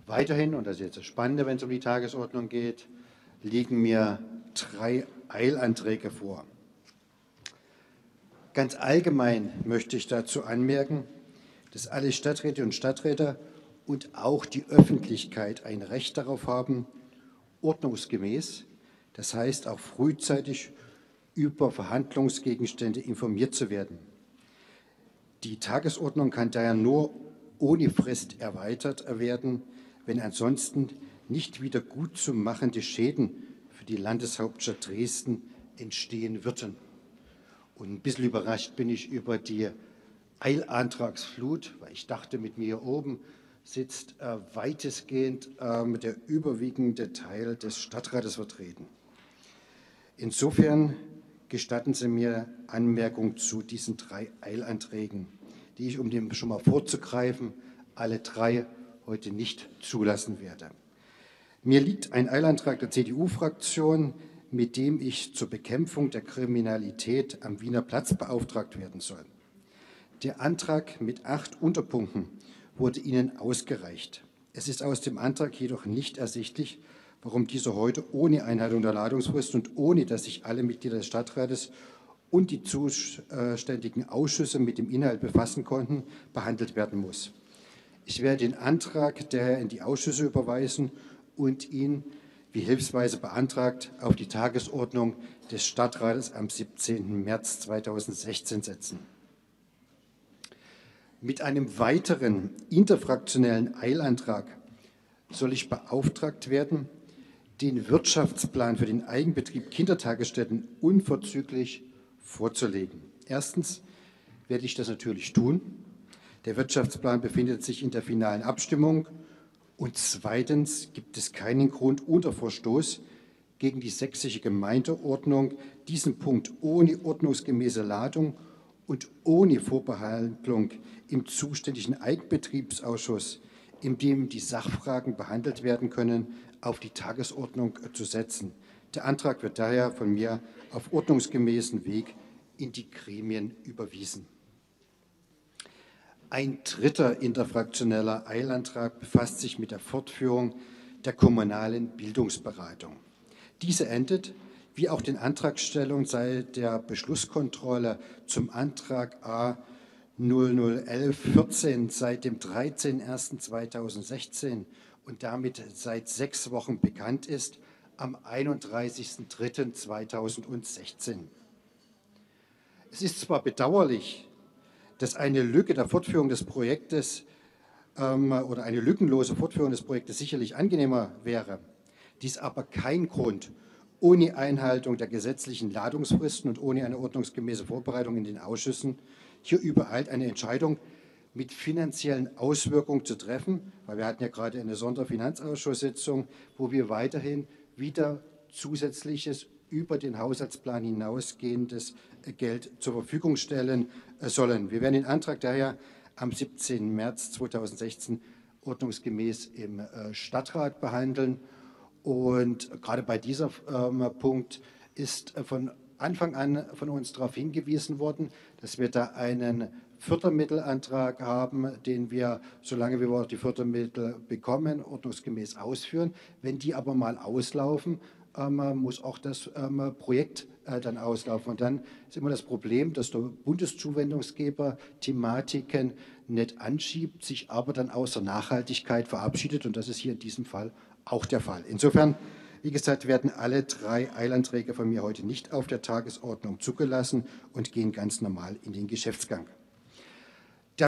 Weiterhin, und das ist jetzt das Spannende, wenn es um die Tagesordnung geht, liegen mir 3 Eilanträge vor. Ganz allgemein möchte ich dazu anmerken, dass alle Stadträte und Stadträte und auch die Öffentlichkeit ein Recht darauf haben, ordnungsgemäß, das heißt auch frühzeitig über Verhandlungsgegenstände informiert zu werden. Die Tagesordnung kann daher nur ohne Frist erweitert werden, wenn ansonsten nicht wieder gut zu machende Schäden für die Landeshauptstadt Dresden entstehen würden. Und ein bisschen überrascht bin ich über die Eilantragsflut, weil ich dachte, mit mir hier oben sitzt weitestgehend der überwiegende Teil des Stadtrates vertreten. Insofern gestatten Sie mir Anmerkung zu diesen 3 Eilanträgen, die ich, um dem schon mal vorzugreifen, alle 3 heute nicht zulassen werde. Mir liegt ein Eilantrag der CDU-Fraktion, mit dem ich zur Bekämpfung der Kriminalität am Wiener Platz beauftragt werden soll. Der Antrag mit 8 Unterpunkten wurde Ihnen ausgereicht. Es ist aus dem Antrag jedoch nicht ersichtlich, warum dieser heute ohne Einhaltung der Ladungsfrist und ohne, dass sich alle Mitglieder des Stadtrates und die zuständigen Ausschüsse mit dem Inhalt befassen konnten, behandelt werden muss. Ich werde den Antrag daher in die Ausschüsse überweisen und ihn, wie hilfsweise beantragt, auf die Tagesordnung des Stadtrates am 17. März 2016 setzen. Mit einem weiteren interfraktionellen Eilantrag soll ich beauftragt werden, den Wirtschaftsplan für den Eigenbetrieb Kindertagesstätten unverzüglich vorzulegen. Erstens werde ich das natürlich tun. Der Wirtschaftsplan befindet sich in der finalen Abstimmung. Und zweitens gibt es keinen Grund unter Verstoß gegen die sächsische Gemeindeordnung, diesen Punkt ohne ordnungsgemäße Ladung und ohne Vorbehandlung im zuständigen Eigenbetriebsausschuss, in dem die Sachfragen behandelt werden können, auf die Tagesordnung zu setzen. Der Antrag wird daher von mir auf ordnungsgemäßen Weg in die Gremien überwiesen. Ein dritter interfraktioneller Eilantrag befasst sich mit der Fortführung der kommunalen Bildungsberatung. Diese endet, wie auch den Antragstellungen seit der Beschlusskontrolle zum Antrag A 001114 seit dem 13.01.2016 und damit seit 6 Wochen bekannt ist, am 31.03.2016. Es ist zwar bedauerlich, dass eine Lücke der Fortführung des Projektes oder eine lückenlose Fortführung des Projektes sicherlich angenehmer wäre, dies aber kein Grund, ohne Einhaltung der gesetzlichen Ladungsfristen und ohne eine ordnungsgemäße Vorbereitung in den Ausschüssen hier übereilt eine Entscheidung mit finanziellen Auswirkungen zu treffen, weil wir hatten ja gerade eine Sonderfinanzausschusssitzung, wo wir weiterhin wieder zusätzliches über den Haushaltsplan hinausgehendes Geld zur Verfügung stellen sollen. Wir werden den Antrag daher am 17. März 2016 ordnungsgemäß im Stadtrat behandeln. Und gerade bei diesem Punkt ist von Anfang an von uns darauf hingewiesen worden, dass wir da einen Fördermittelantrag haben, den wir, solange wir die Fördermittel bekommen, ordnungsgemäß ausführen. Wenn die aber mal auslaufen, muss auch das Projekt dann auslaufen. Und dann ist immer das Problem, dass der Bundeszuwendungsgeber Thematiken nicht anschiebt, sich aber dann aus der Nachhaltigkeit verabschiedet. Und das ist hier in diesem Fall auch der Fall. Insofern, wie gesagt, werden alle 3 Eilanträge von mir heute nicht auf der Tagesordnung zugelassen und gehen ganz normal in den Geschäftsgang.